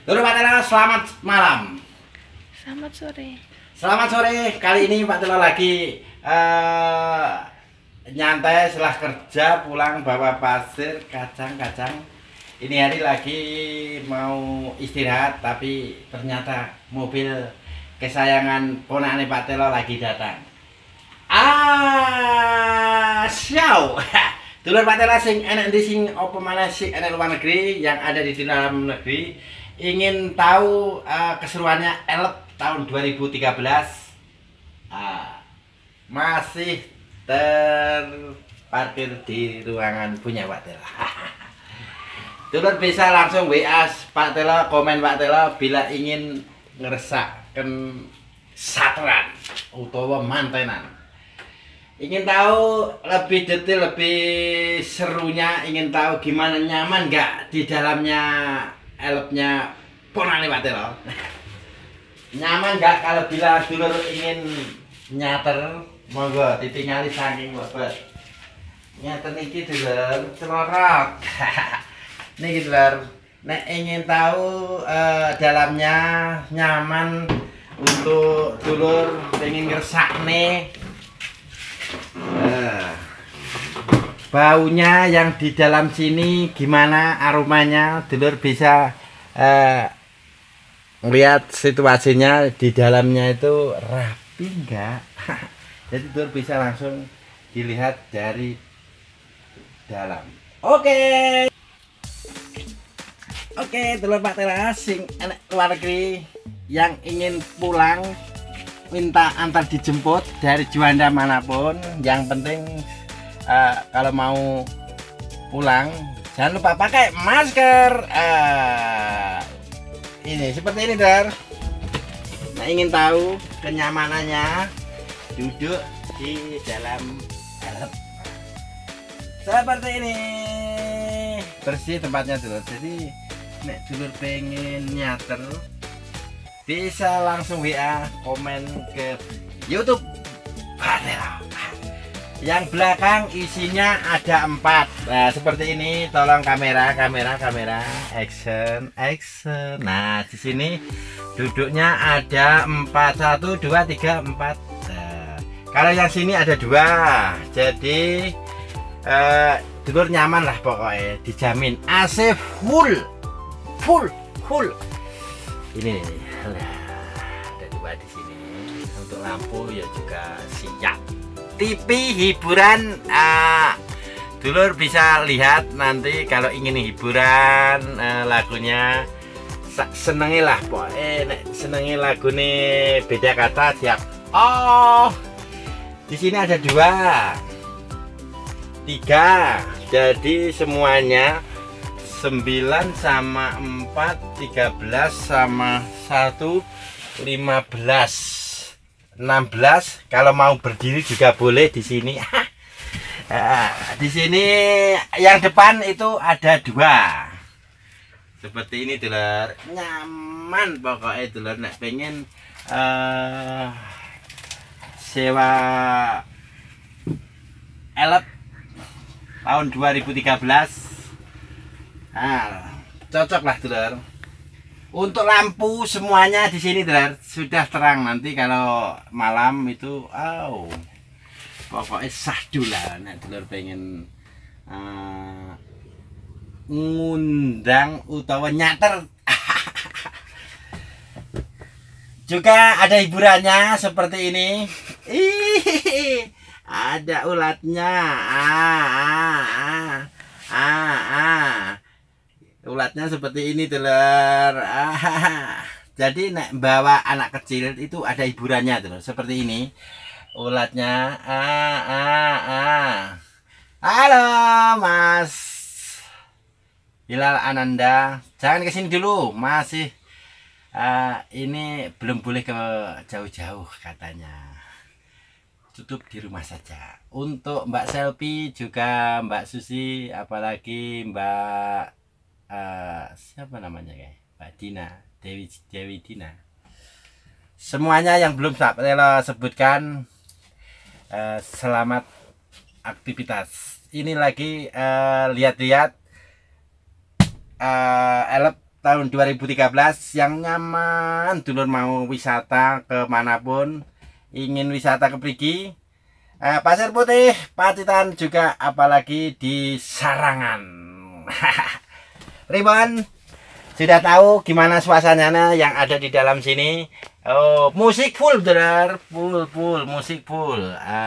Dulu Pak Telo, selamat malam. Selamat sore. Selamat sore. Kali ini Pak Telo lagi nyantai setelah kerja, pulang bawa pasir, kacang-kacang. Ini hari lagi mau istirahat, tapi ternyata mobil kesayangan ponakane Pak Telo lagi datang. Siau. Dulur Pak Telo sing enek ndi sing apa maneh sing enek luar negeri yang ada di dalam negeri ingin tahu keseruannya Elep tahun 2013 masih terparkir di ruangan punya Pak Telo. Dulur bisa langsung WA Pak Telo, komen Pak Telo bila ingin ngeresakkan saturan utawa mantenan. Ingin tahu lebih detail, lebih serunya, ingin tahu gimana nyaman nggak di dalamnya Elepnya ponakane Pak Telo. Nyaman nggak kalau bila dulur ingin nyater, monggo ditingali saking bobot. Nyater niki dulur celorot. Niki dulur, nek ingin tahu dalamnya nyaman untuk dulur pengen ngersakne baunya yang di dalam sini gimana aromanya, dulur bisa melihat situasinya di dalamnya itu rapi enggak. Jadi dulur bisa langsung dilihat dari dalam. Oke, dulur Pak Telo sing enek luar negeri yang ingin pulang minta antar dijemput dari Juanda manapun, yang penting kalau mau pulang jangan lupa pakai masker. Ini seperti ini, Dar. Nah, ingin tahu kenyamanannya duduk di dalam Elep seperti ini, bersih tempatnya dulur. Jadi nek dulur pengen nyater bisa langsung WA, komen ke YouTube Pak Telo. Yang belakang isinya ada 4. Nah, seperti ini. Tolong kamera, action. Nah, di sini duduknya ada 4, 1, 2, 3, 4. Nah, kalau yang sini ada 2. Jadi dulur nyaman lah pokoknya, dijamin AC full. Ini ada 2 di sini. Untuk lampu ya juga siap. TV hiburan, dulur bisa lihat nanti kalau ingin hiburan, lagunya senengi lah pokoknya. Senengi lagu nih beda kata siap. Oh, di sini ada 2, 3, jadi semuanya 9 sama 4, 13 sama 1, 15, 16. Kalau mau berdiri juga boleh di sini. Di sini yang depan itu ada 2. Seperti ini dulur. Nyaman pokoknya dulur, nek pengen sewa Elep tahun 2013. Cocok lah dulur. Untuk lampu semuanya di sini dulur sudah terang. Nanti kalau malam itu pokoknya sahdu lah. Nek dulur pengen ngundang utawa nyater. Juga ada hiburannya seperti ini. Ada ulatnya. Ulatnya seperti ini dulur. Jadi nek bawa anak kecil itu ada hiburannya dulur, seperti ini ulatnya. Halo Mas Hilal Ananda, jangan kesini dulu, masih ini belum boleh ke jauh-jauh katanya, tutup di rumah saja. Untuk Mbak Selfie juga Mbak Susi, apalagi Mbak siapa namanya Mbak Dina, Dewi Dina, semuanya yang belum Pak Telo sebutkan, selamat aktivitas. Ini lagi lihat-lihat Elep tahun 2013 yang nyaman. Dulur mau wisata kemanapun, ingin wisata ke Perigi, Pasir Putih, Pacitan juga, apalagi di Sarangan. Ribon sudah tahu gimana suasananya yang ada di dalam sini. Oh, musik full, bener, full, musik full.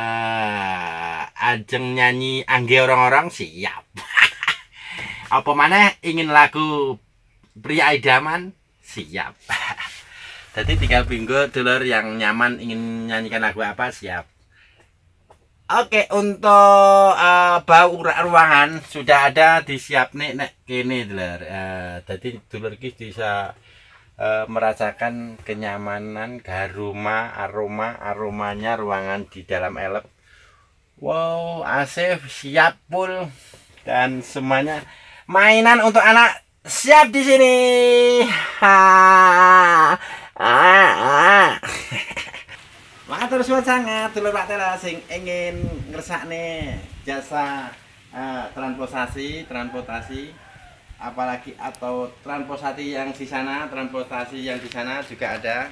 Ajeng nyanyi angge orang-orang siap. Apa mana ingin lagu pria idaman siap. Jadi tinggal bingo dulur yang nyaman ingin nyanyikan lagu apa siap. Oke, untuk bau ruangan sudah ada disiap nek kene dulur. Jadi dulur ki bisa merasakan kenyamanan aromanya ruangan di dalam elep. Wow, AC siap full dan semuanya mainan untuk anak siap di sini. Matur suwun sangat dulur Pak Tela sing ingin ngersakne jasa transportasi apalagi atau transportasi yang di sana juga ada.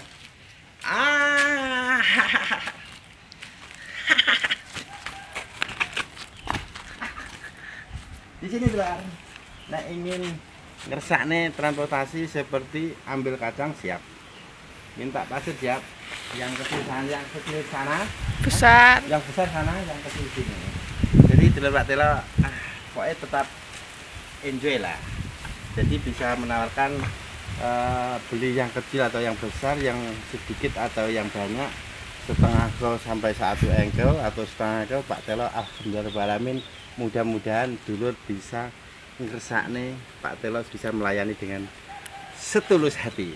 Di sini dulur. Nah, ingin ngersakne transportasi seperti ambil kacang siap. Minta pasir siap. Yang kecil sana, Besar. yang besar sana, yang kecil sini. Jadi dulur Pak Tela pokoknya tetap enjoy lah. Jadi bisa menawarkan beli yang kecil atau yang besar, yang sedikit atau yang banyak, setengah kilo sampai 1 engkel atau setengah engkel. Pak Tela alhamdulillahirrahmanirrahim, mudah-mudahan dulur bisa ngersakne, Pak Tela bisa melayani dengan setulus hati.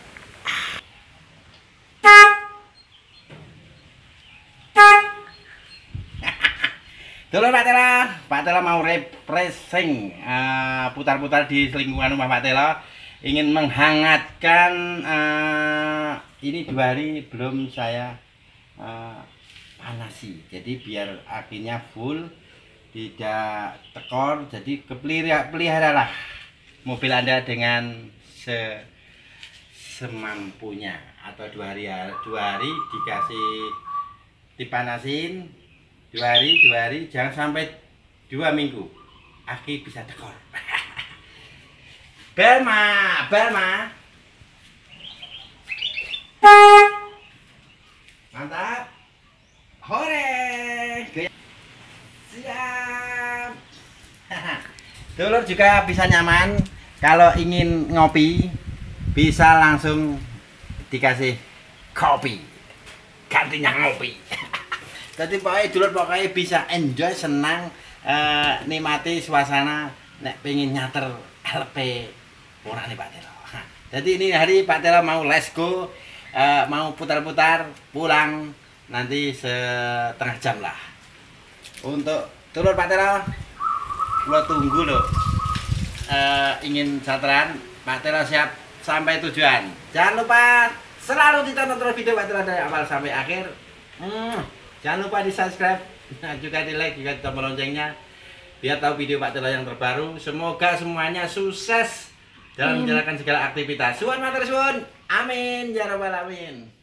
Dulur Pak Tela mau refreshing, putar-putar di lingkungan rumah Pak Tela, ingin menghangatkan. Ini 2 hari belum saya panasi, jadi biar akhirnya full, tidak tekor. Jadi peliharalah mobil Anda dengan semampunya, atau 2 hari dikasih dipanasin. 2 hari, jangan sampai 2 minggu aki bisa tekor. Belma mantap, hore siap. Dulur juga bisa nyaman kalau ingin ngopi, bisa langsung dikasih kopi gantinya ngopi. Jadi pokoknya bisa enjoy, senang, nikmati suasana nek pengen nyater LP orang nih Pak Tela. Jadi ini hari Pak Tela mau let's go, mau putar-putar pulang nanti setengah jam lah. Untuk dulur Pak Tela, lo tunggu loh. Ingin cataran Pak Tela siap sampai tujuan. Jangan lupa selalu ditonton terus video Pak Tela dari awal sampai akhir. Jangan lupa di subscribe, juga di like, juga di tombol loncengnya, biar tahu video Pak Tela yang terbaru. Semoga semuanya sukses dalam menjalankan segala aktivitas. Suwun matur suwun. Amin ya rabbal alamin.